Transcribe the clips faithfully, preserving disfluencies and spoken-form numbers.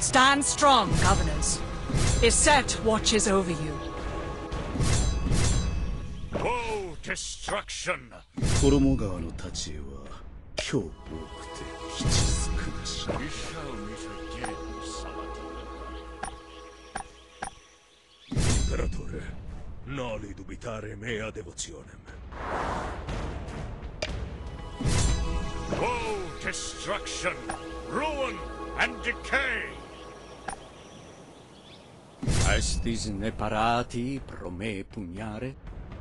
Stand strong, governors. Iset watches over you. Woe, destruction! 衣川の太刀は今日多くて吉少なし。 We shall meet again, Saladin. Imperatore, noli dubitare mea devotionem. Woe, destruction, ruin, and decay! Estis ne parati pro me pugnare?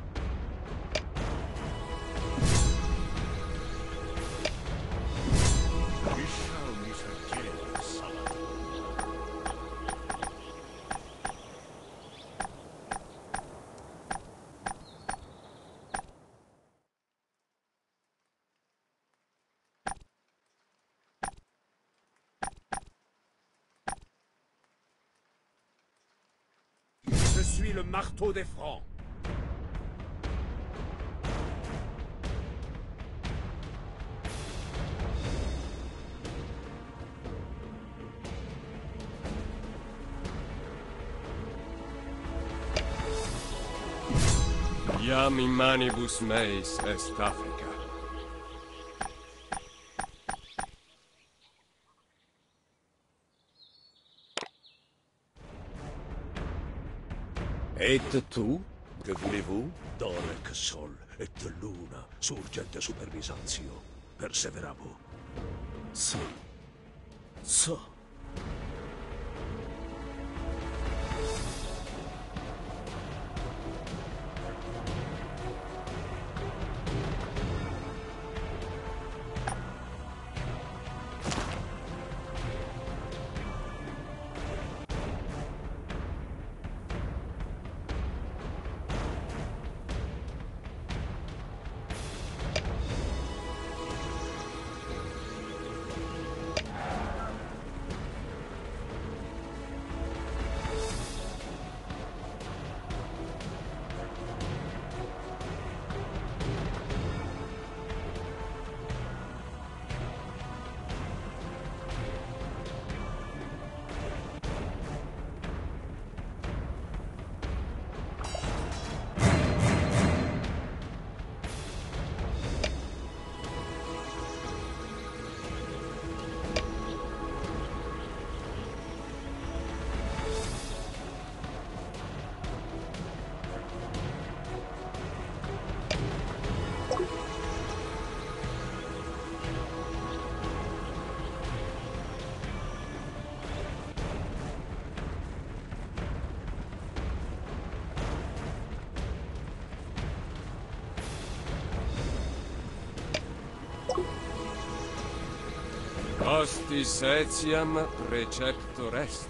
We shall meet again, Saladin. Je suis le marteau des Francs. Iam in manibus meis est Africa. Et tu? Que voulez-vous? Dorec sol et luna surgente super Byzantio. Perseverabo. さあさあ Hostis etiam preceptor est.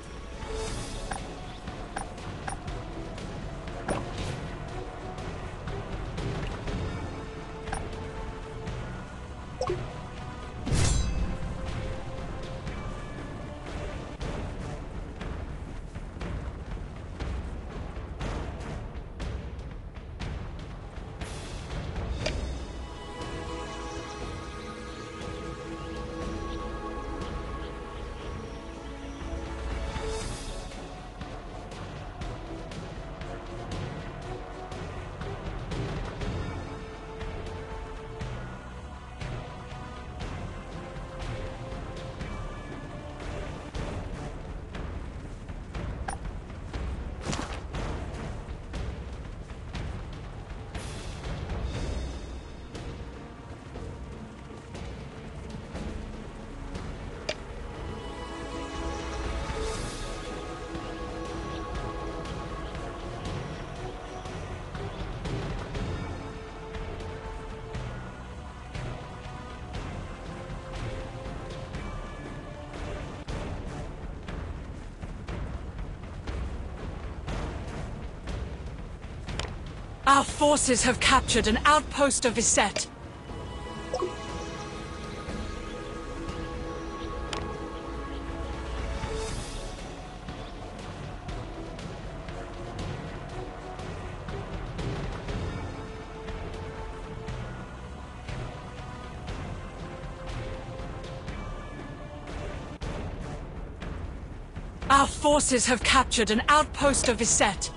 Our forces have captured an outpost of Iset. Our forces have captured an outpost of Iset.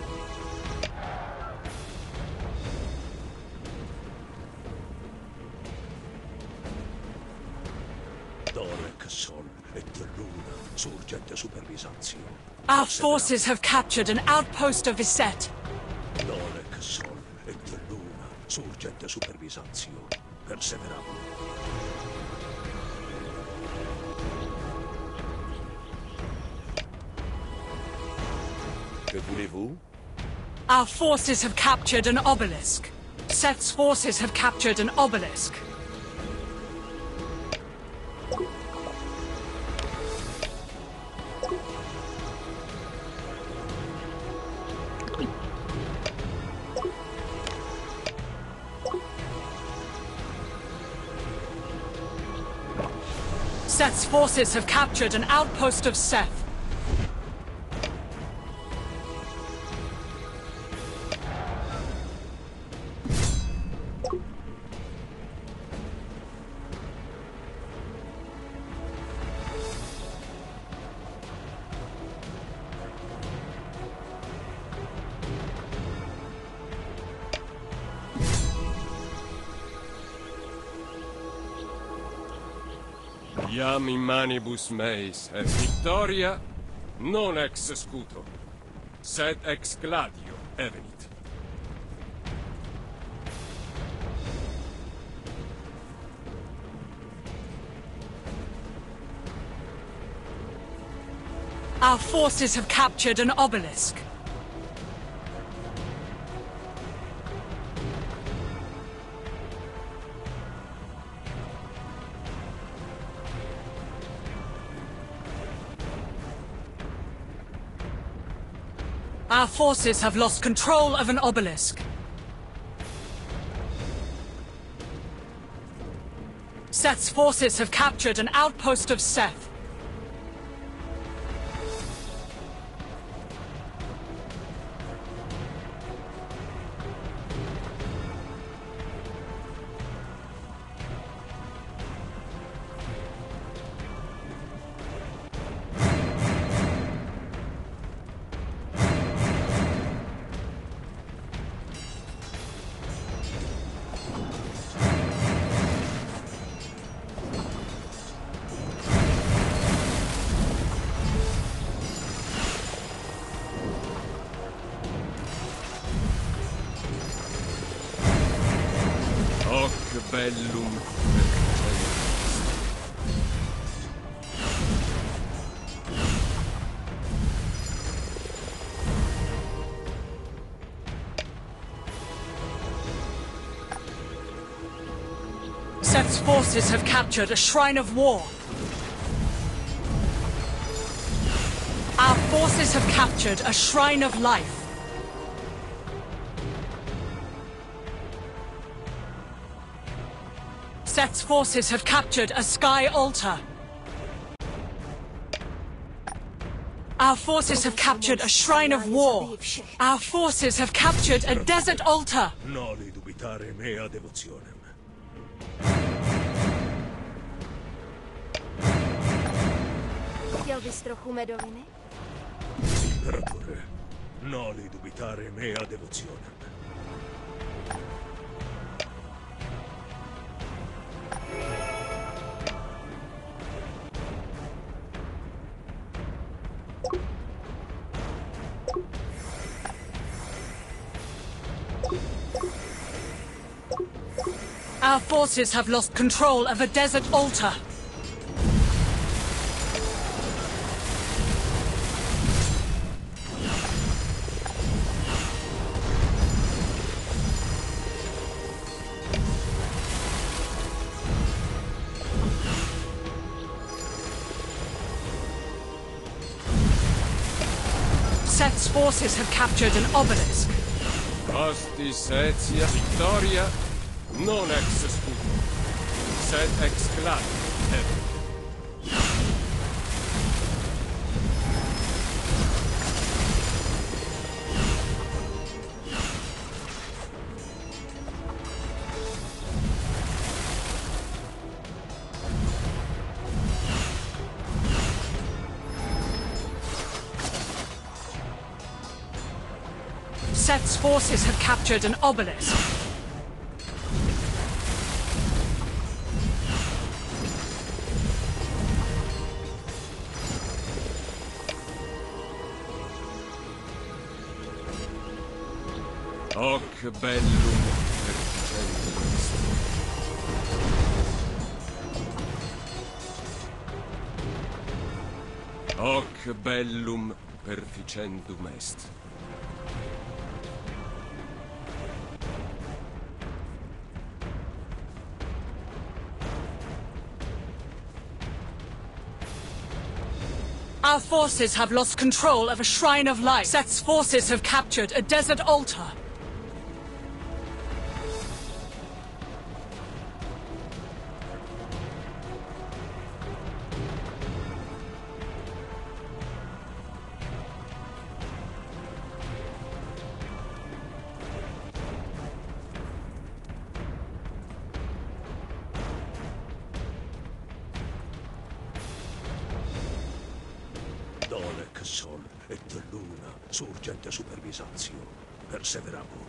Dorek Sol et Luna, surgente super Bisanzio. Our forces have captured an outpost of Iset. Dorek Sol et Luna, surgente super Bisanzio. Perseveramo. Que voulez-vous? Our forces have captured an obelisk. Seth's forces have captured an obelisk. Seth's forces have captured an outpost of Seth. Iam in manibus meis est victoria, non ex scuto, sed ex gladio evenit. Our forces have captured an obelisk. Our forces have lost control of an obelisk. Seth's forces have captured an outpost of Seth. Hoc bellum. Seth's forces have captured a shrine of war. Our forces have captured a shrine of life. Seth's forces have captured a sky altar. Our forces have captured a shrine of war. Our forces have captured a desert altar. Noli dubitare mea devotionem. Chtěl bys trochu medoviny? Imperatore, noli dubitare mea devotionem. Our forces have lost control of a desert altar. Seth's forces have captured an obelisk. Hostis etia victoria, non ex scudo, sed ex gladio evenit. Seth's forces have captured an obelisk. Hoc bellum perficendum est. Hoc bellum perficendum est. Our forces have lost control of a Shrine of Light. Seth's forces have captured a desert altar. Donec sol et luna surgente super Byzantio. Perseverabo.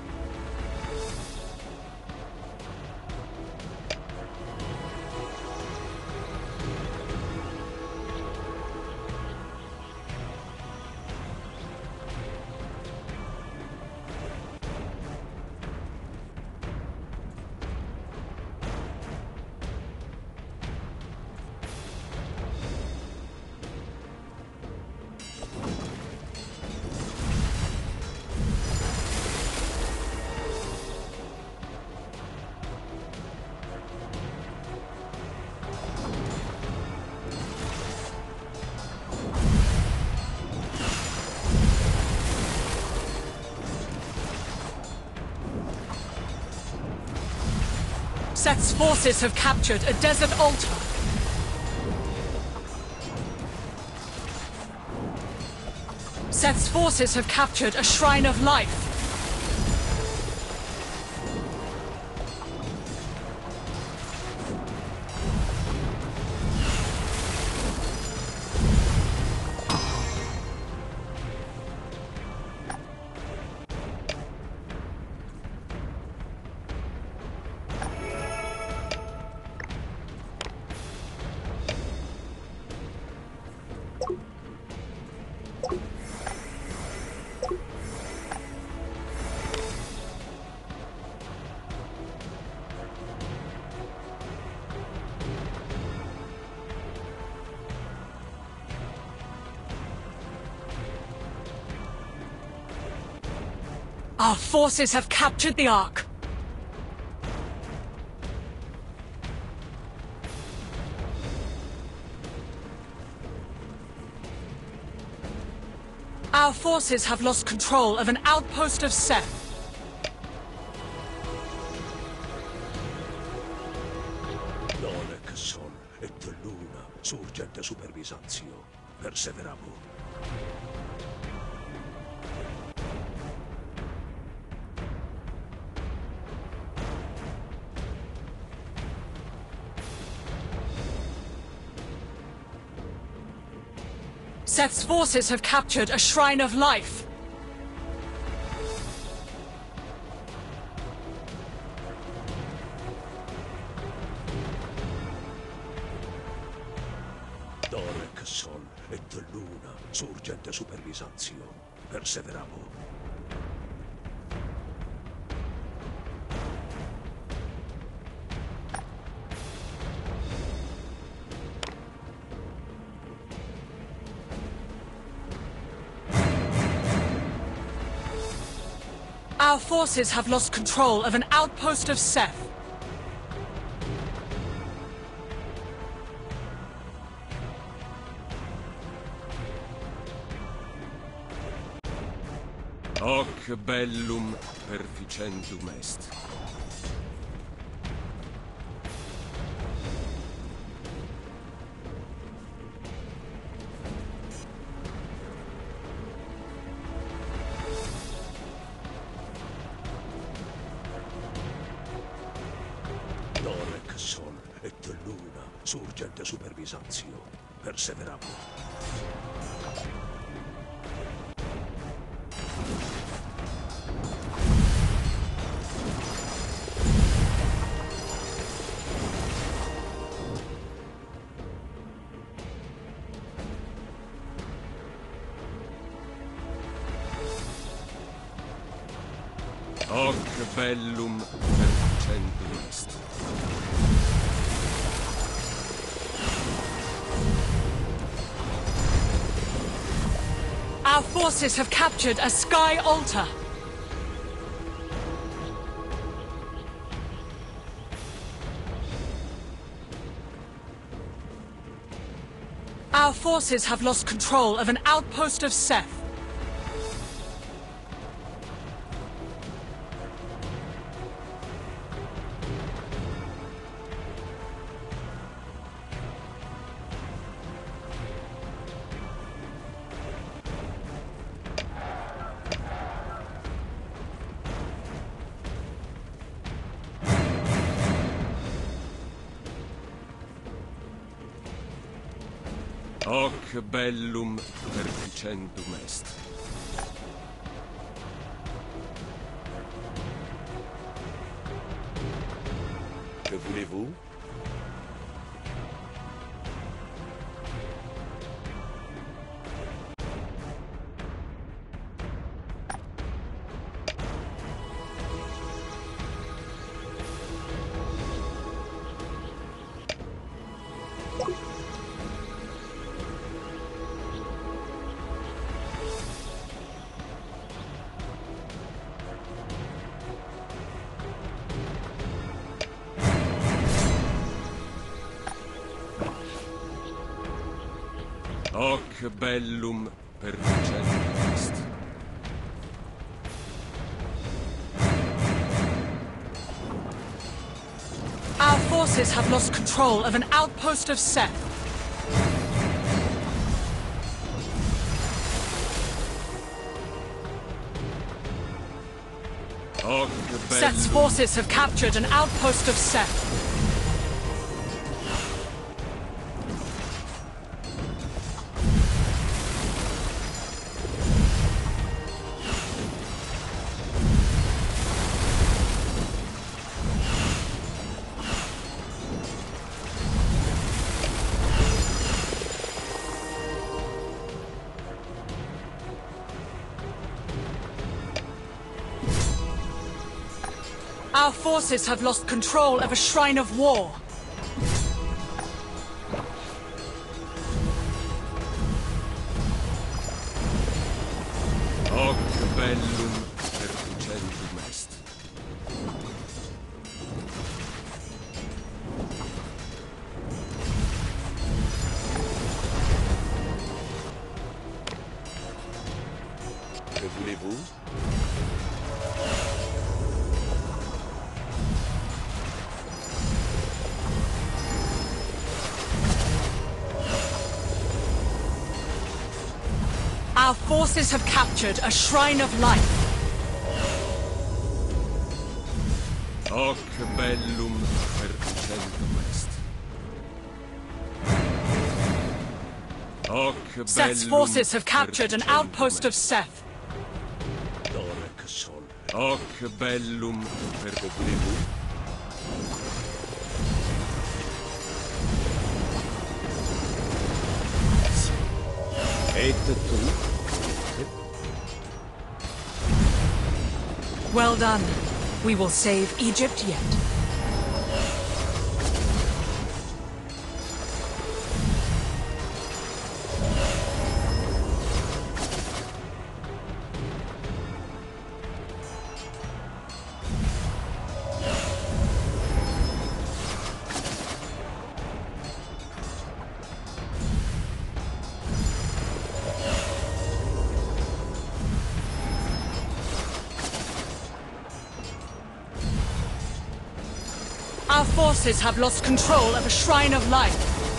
Seth's forces have captured a desert altar. Seth's forces have captured a Shrine of Life. Our forces have captured the Ark. Our forces have lost control of an outpost of Seth. Donec sol et luna surgente super Byzantio. Perseverabo. Seth's forces have captured a Shrine of Life. Donec sol et luna surgente super Byzantio. Perseverabo. Our forces have lost control of an outpost of Seth. Hoc bellum perficendum est. Donec sol et luna surgente super Byzantio. Perseverabo. Hoc bellum perficendum est. Our forces have captured a sky altar. Our forces have lost control of an outpost of Seth. Hoc bellum perficendum est. Que voulez-vous? Hoc bellum perficendum est. Our forces have lost control of an outpost of Seth. Hoc Seth's bellum forces have captured an outpost of Seth. Our forces have lost control of a shrine of war. Hoc bellum perficendum est. Que voulez-vous? Our forces have captured a shrine of life. Hoc bellum perficendum est. Hoc Seth's bellum forces have captured an perficendum outpost of est. Seth. Dorec sol. Hoc bellum Que perficendum voulez-vous? Et tu? Well done. We will save Egypt yet. Our forces have lost control of a shrine of life.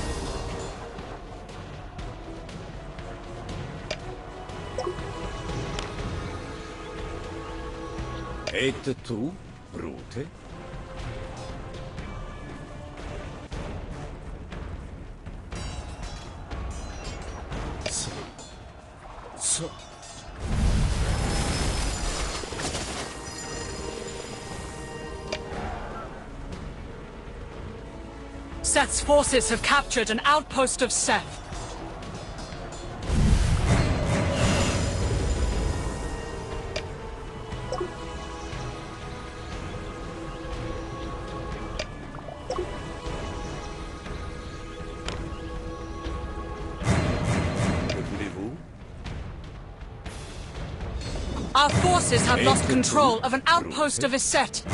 Et tu, Brute? ささ Seth's forces have captured an outpost of Seth. Que voulez-vous? Our forces have lost control of an outpost of Iset.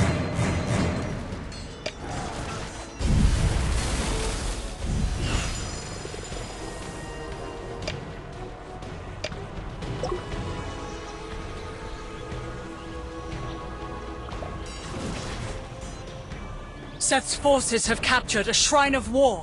Seth's forces have captured a shrine of war.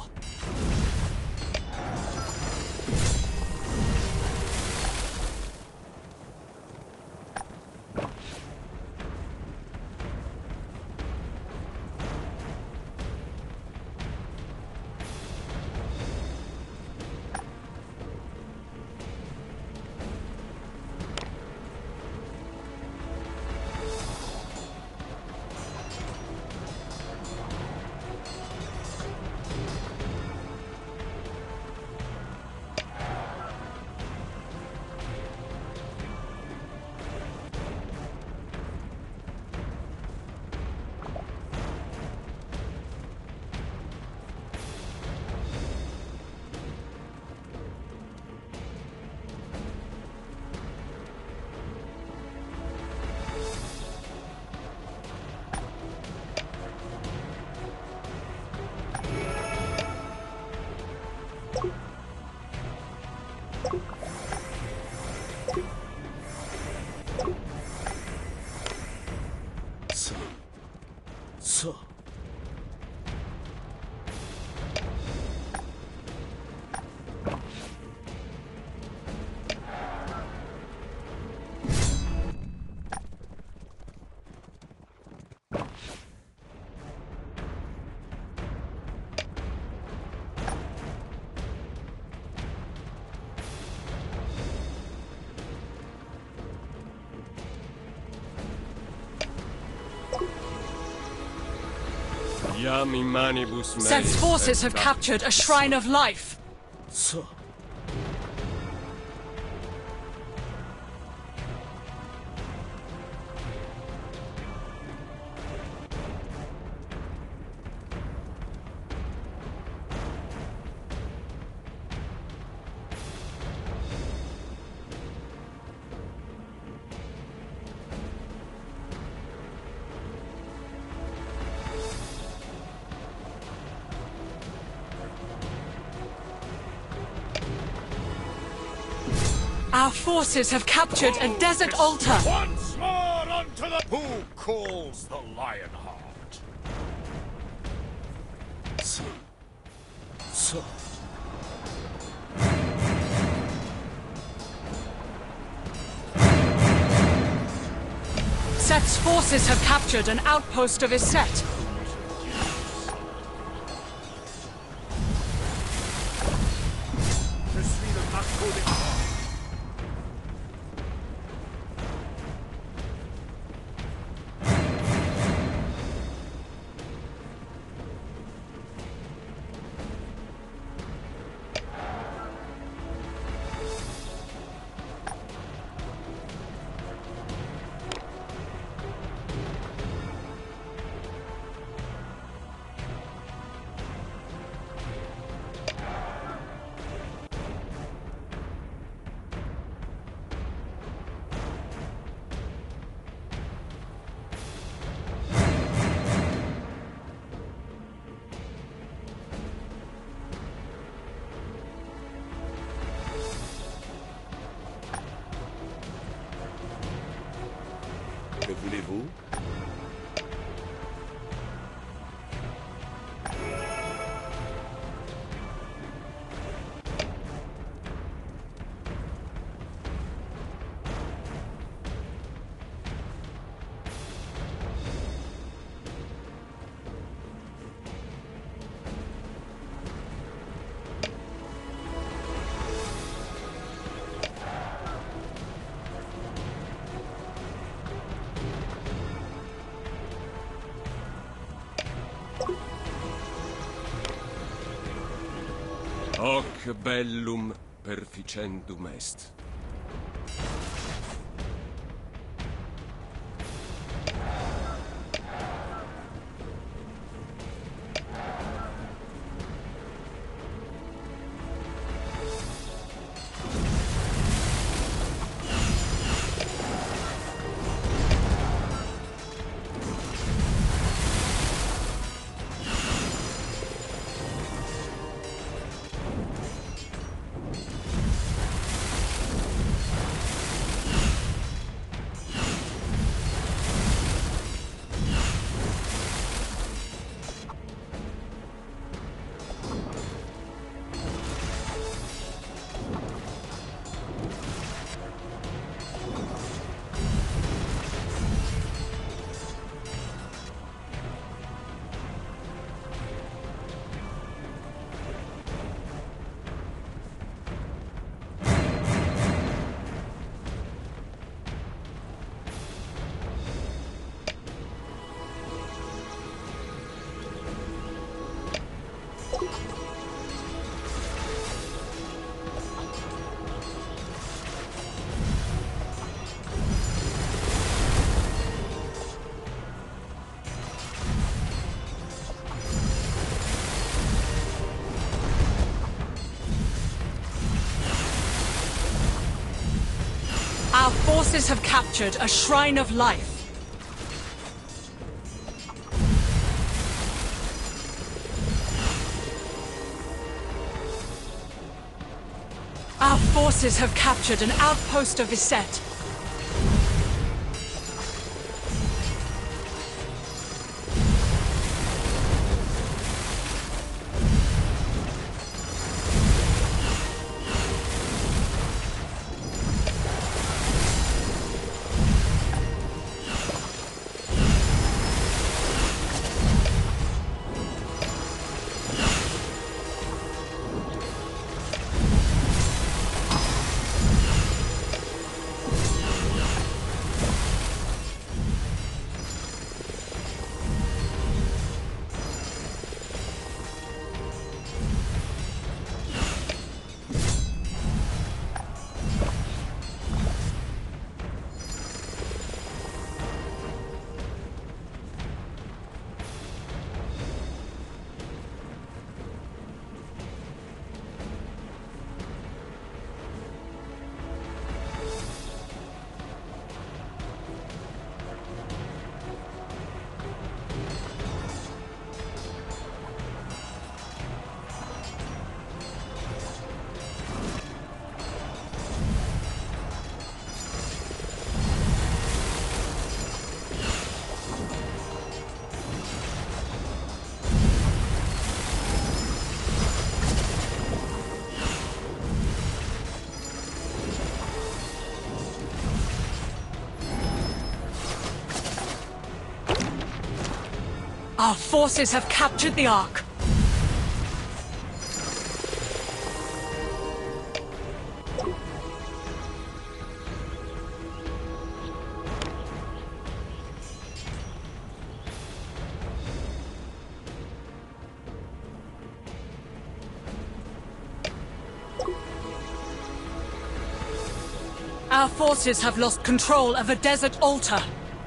さあさあ Iam in manibus meis Seth's forces et have captured a shrine of life. さあ Our forces have captured a desert altar. Once more unto the... Who calls the Lionheart? さあさあ Seth's forces have captured an outpost of Iset. Je suis le marteau des morts. Que voulez-vous? Hoc bellum perficendum est. forces have captured a Shrine of Life. Our forces have captured an outpost of Iset. Our forces have captured the Ark. Our forces have lost control of a desert altar.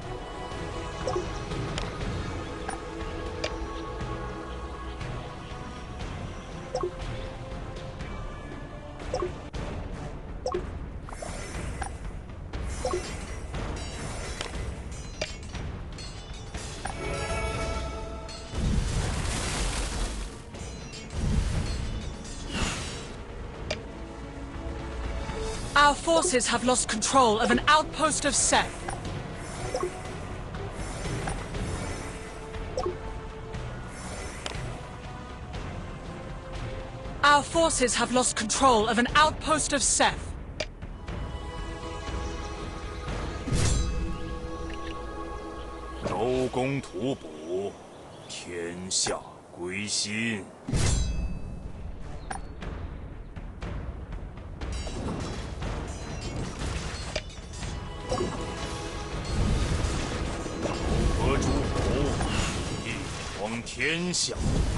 Our forces have lost control of an outpost of Seth. Our forces have lost control of an outpost of Seth. 周公吐哺，天下归心。和诸侯，一统天下。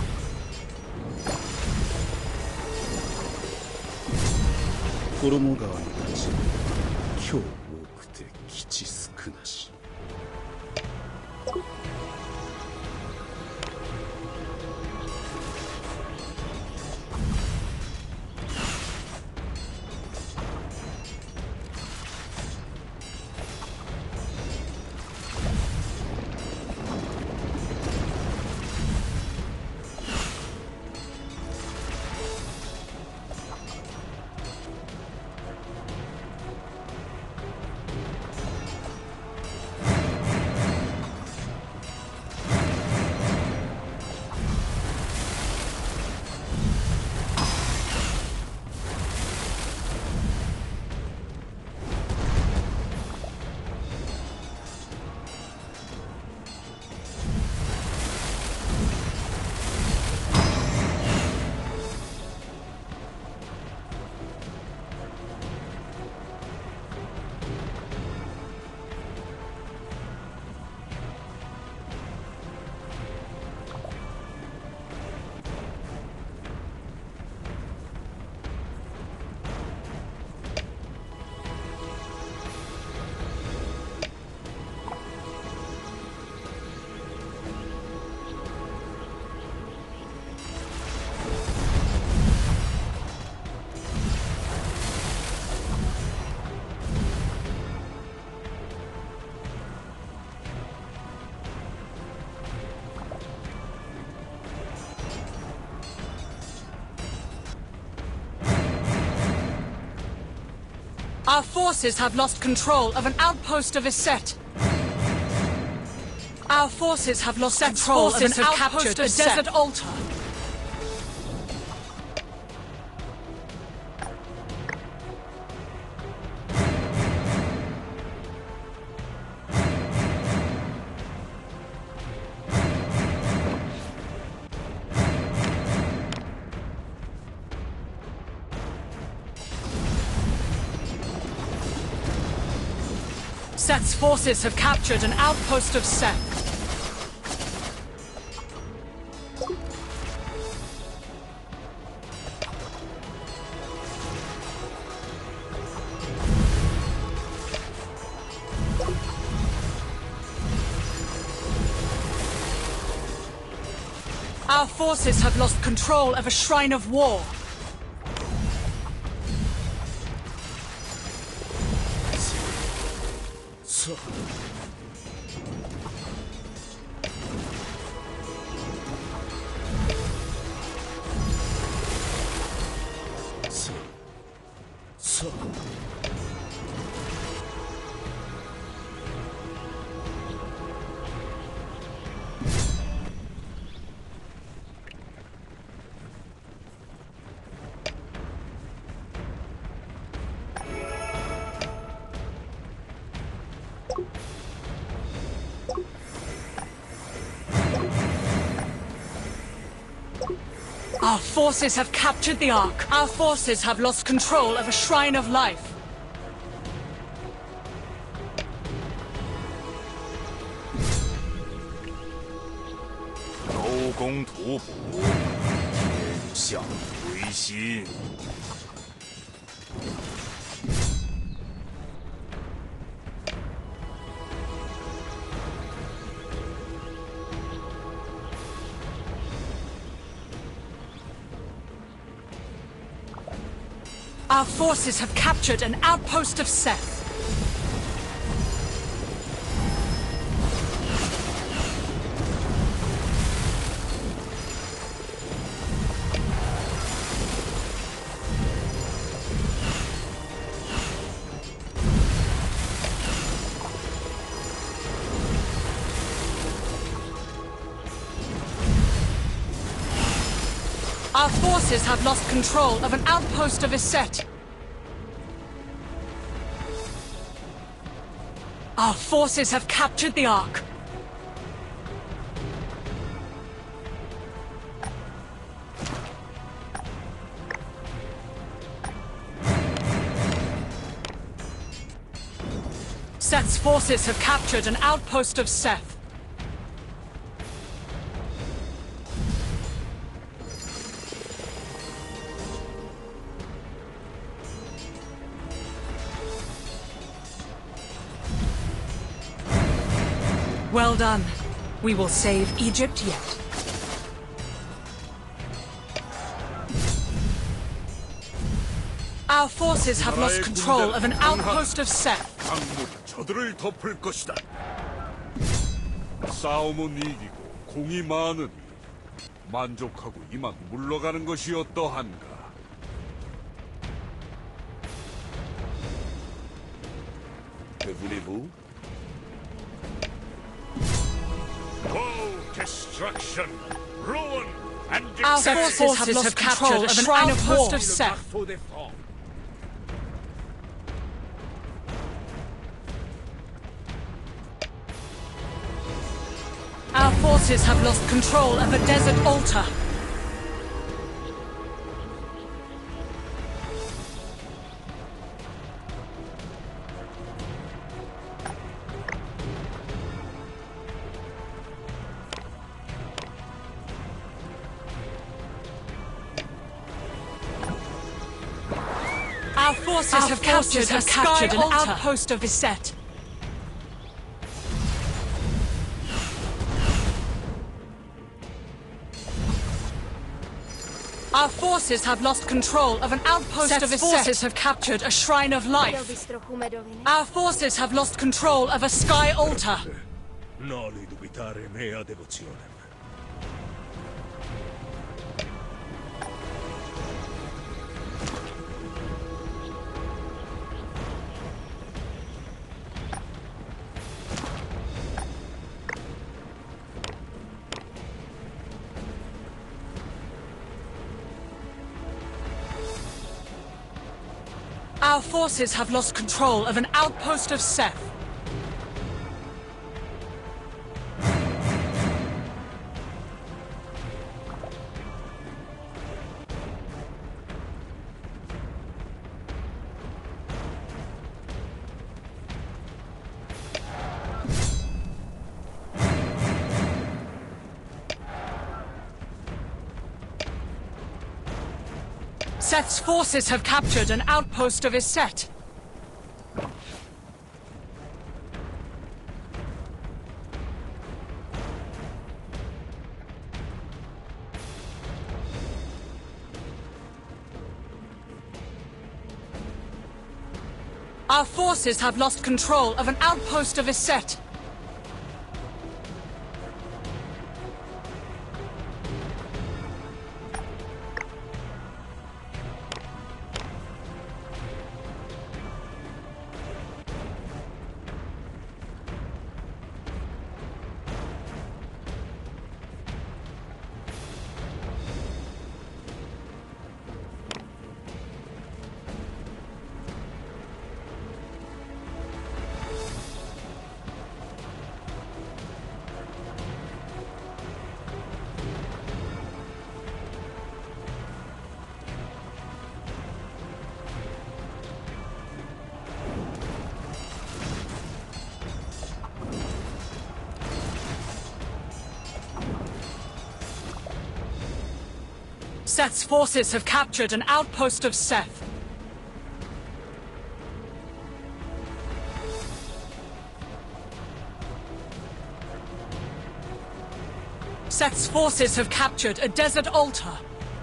衣川の太刀、今日多くて基地少なし。 Our forces have lost control of an outpost of Iset. Our forces have lost Set's control of an outpost captured of a desert Set. altar. Set's forces have captured an outpost of Set. Our forces have lost control of a shrine of war. So. So. So. Our forces have captured the Ark. Our forces have lost control of a shrine of life. Our forces have captured an outpost of Seth. Our forces have lost control of an outpost of Iset. Our forces have captured the Ark. Seth's forces have captured an outpost of Seth. Well done. We will save Egypt yet. Our forces have lost control of an outpost of Seth. 저들을 덮을 것이다. 싸움은 이기고 공이 많으니 만족하고 이만 물러가는 것이 어떠한가? Que voulez-vous? Woe, destruction, ruin, and Our forces have lost control of an outpost of Seth. Our forces have lost control of a desert altar. Our forces Our have forces captured, have captured an altar. outpost of Iset. Our forces have lost control of an outpost Set's of Iset. Forces have captured a shrine of life. Our forces have lost control of a sky altar. Non dubitare mea devozione. Our forces have lost control of an outpost of Seth. Seth's forces have captured an outpost of Iset. Our forces have lost control of an outpost of Iset. Seth's forces have captured an outpost of Seth. Seth's forces have captured a desert altar.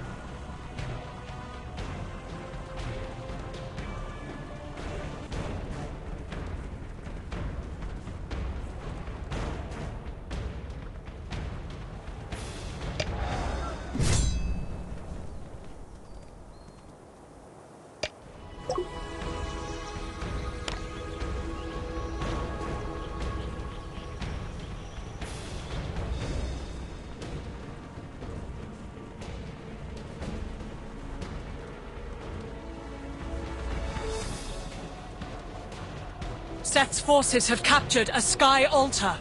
Seth's forces have captured a sky altar.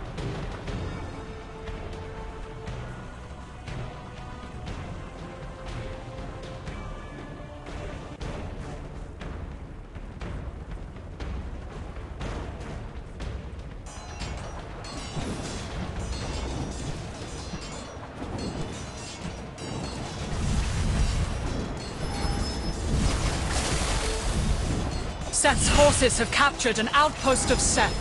Seth's forces have captured an outpost of Seth.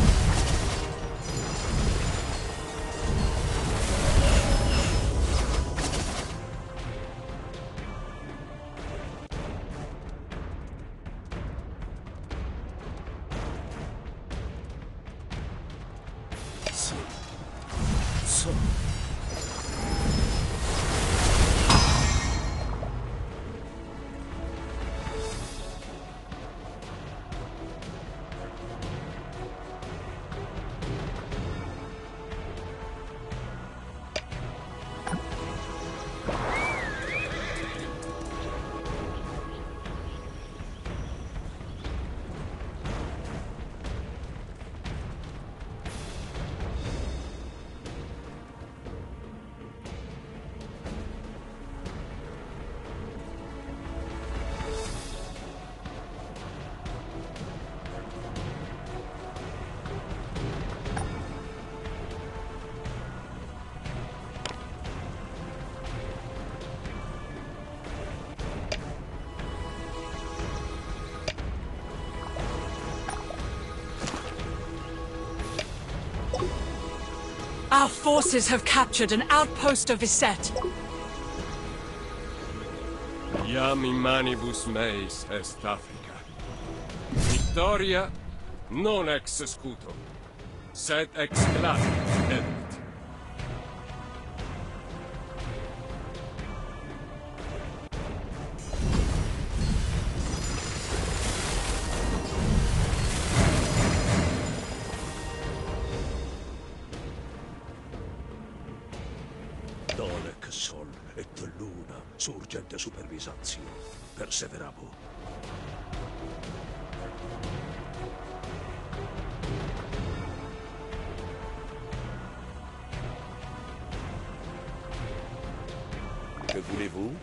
Our forces have captured an outpost of Iset. Iam in manibus meis est Africa. Victoria non ex scutum, sed ex gladium erit. Donec sol et luna surgente super Byzantium perseverabo. Que voulez-vous?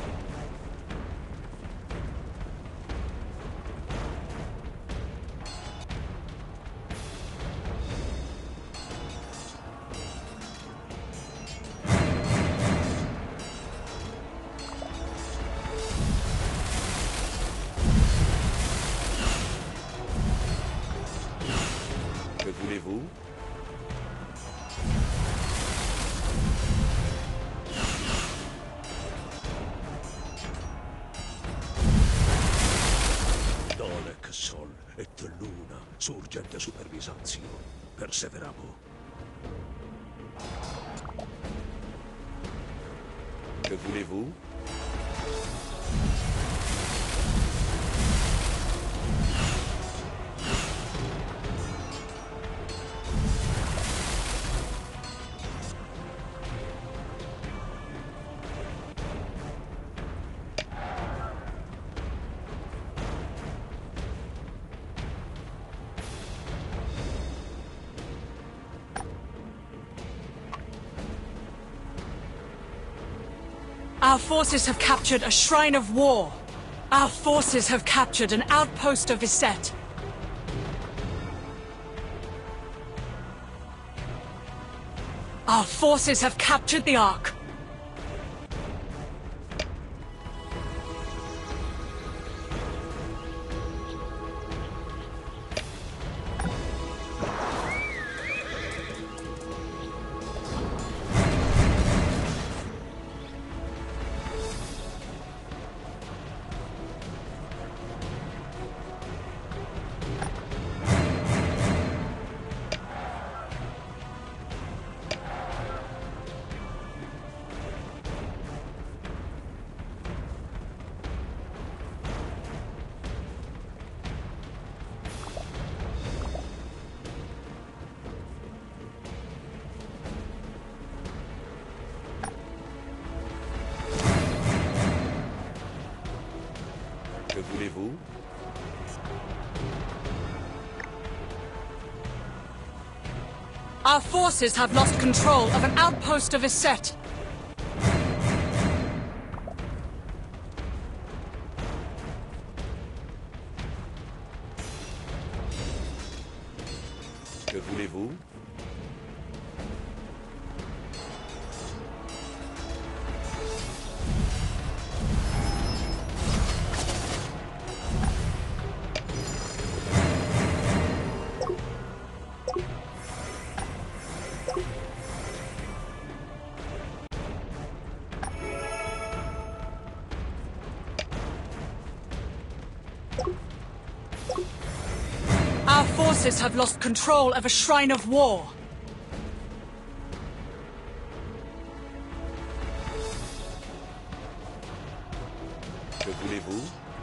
Que voulez-vous? Dolek sol et luna surgente super Bizancio. Perseveramo. Que voulez-vous? Our forces have captured a shrine of war. Our forces have captured an outpost of Iset. Our forces have captured the Ark. Que voulez-vous? Our forces have lost control of an outpost of Iset. Que voulez-vous? Our forces have lost control of a shrine of war. Que voulez-vous?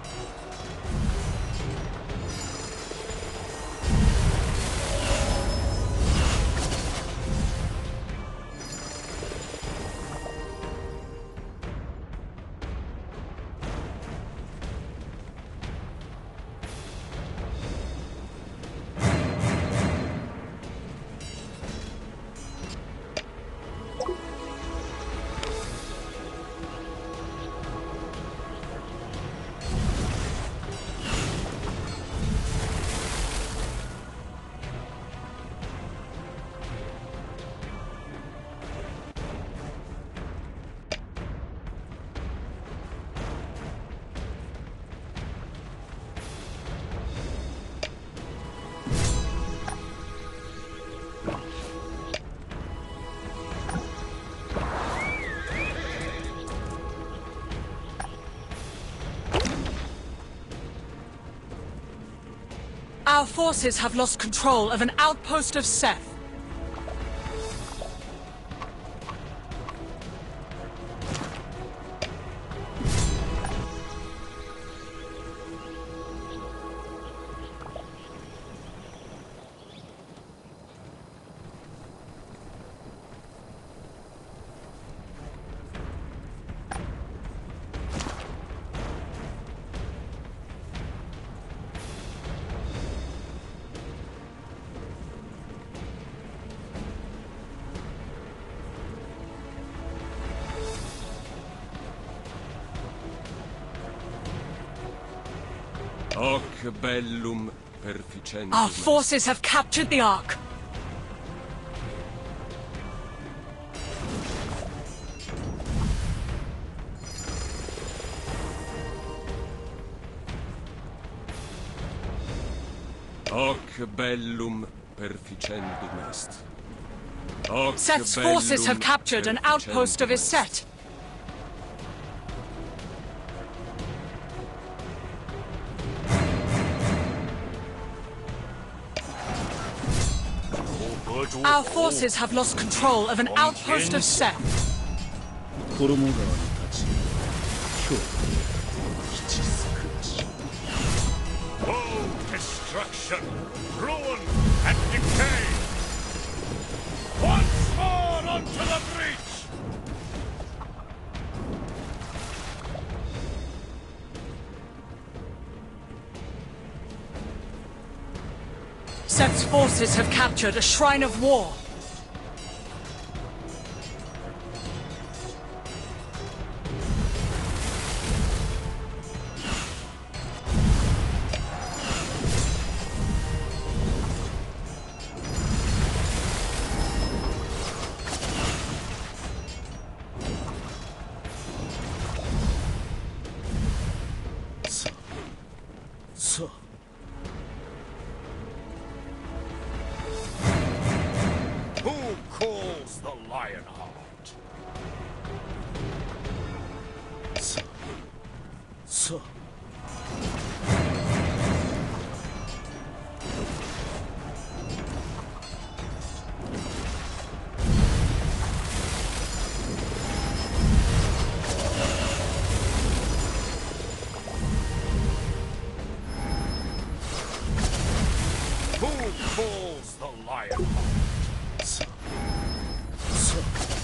Our forces have lost control of an outpost of Seth. Hoc bellum perficendum. Our forces have captured the Ark. Hoc bellum perficendum est. Hoc Set's bellum forces have captured an outpost of perficendum est. Iset. Our forces have lost control of an outpost of Seth. 衣川に立ち今日基地少なし Oh, destruction, ruin, and decay! Once more onto the breach! Seth's forces have captured a Shrine of War. So, Who calls the Lionheart? so, so. Who calls the Lionheart? So, so.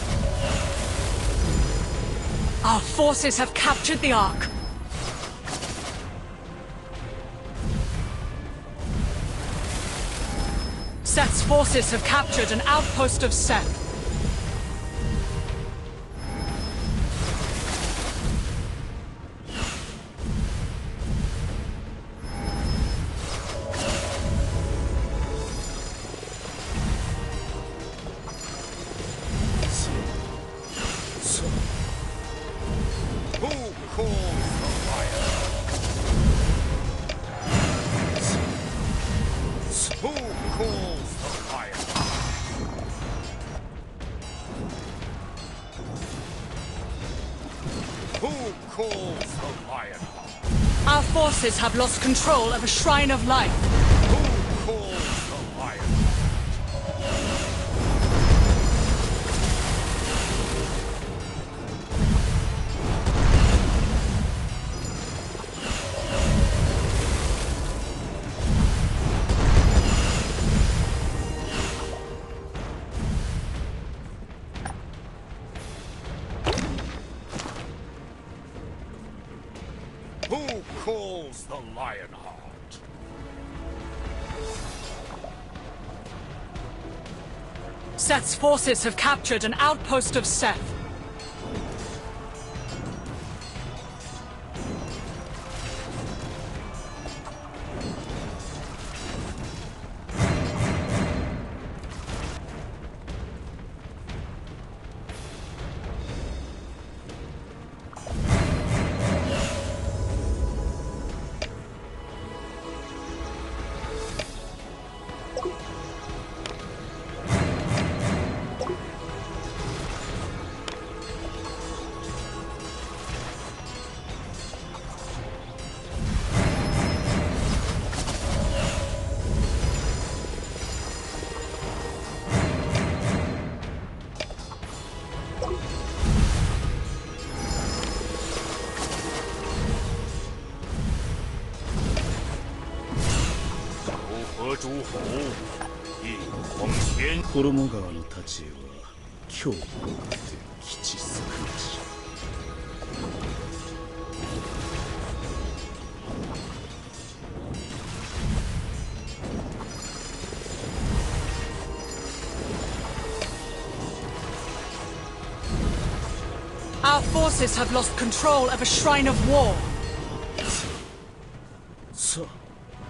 Our forces have captured the Ark. Seth's forces have captured an outpost of Seth. So, Who calls the Lionheart? Who calls the Lionheart? Who calls the Lionheart? Our forces have lost control of a Shrine of Life. Who calls the Lionheart? Who calls the Lionheart? Seth's forces have captured an outpost of Seth. He 衣川の太刀は今日多くて基地少なし Our forces have lost control of a Shrine of War. さあ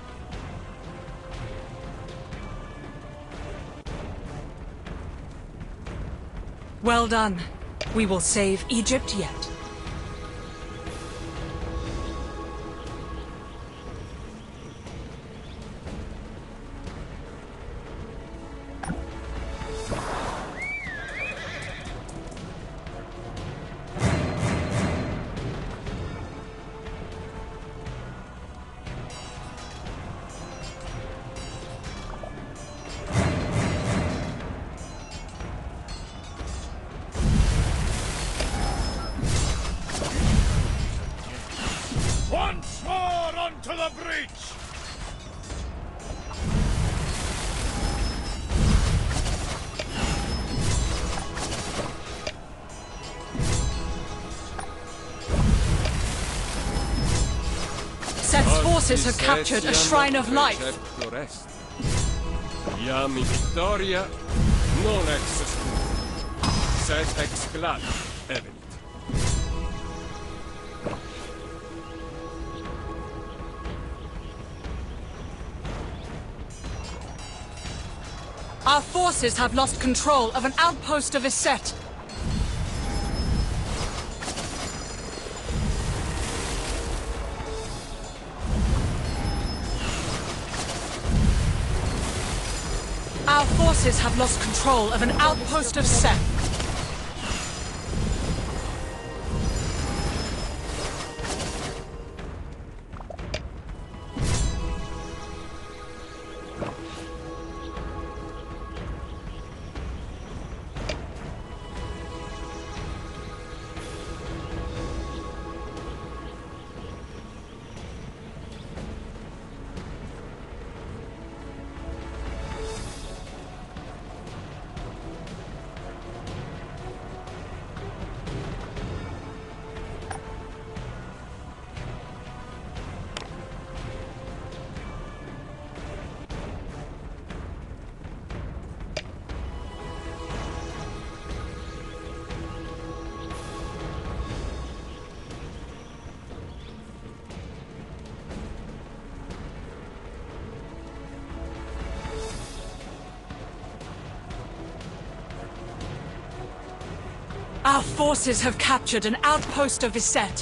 Well done. We will save Egypt yet. Once more onto the breach! Set's forces have captured a Shrine of Life. Iami victoria, non ex scudo. Set ex glad, evenit. Our forces have lost control of an outpost of Iset. Our forces have lost control of an outpost of Seth. Our forces have captured an outpost of Iset.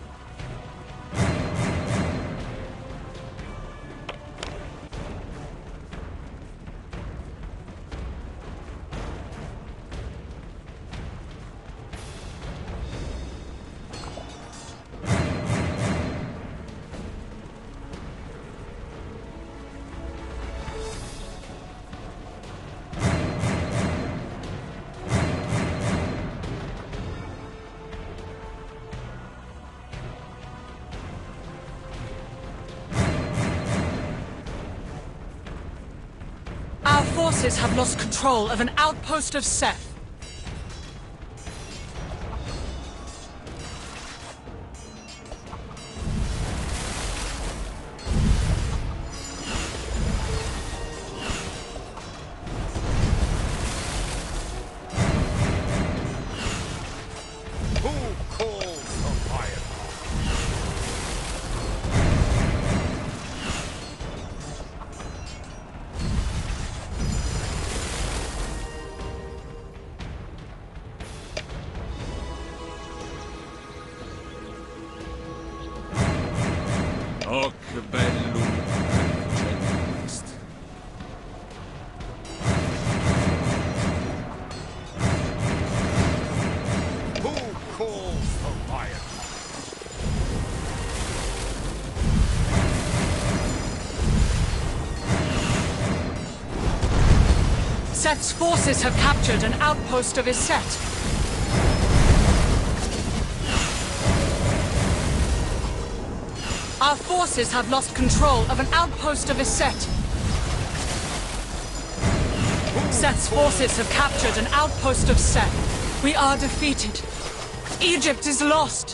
Our forces have lost control of an outpost of Seth. Who calls the fire? Hoc bellum perficendum est. Who calls the fire? Seth's forces have captured an outpost of Iset. Our forces have lost control of an outpost of Iset. Seth's forces have captured an outpost of Seth. We are defeated. Egypt is lost.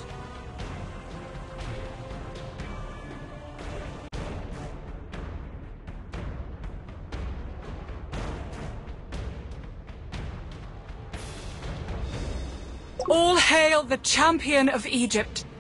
All hail the champion of Egypt.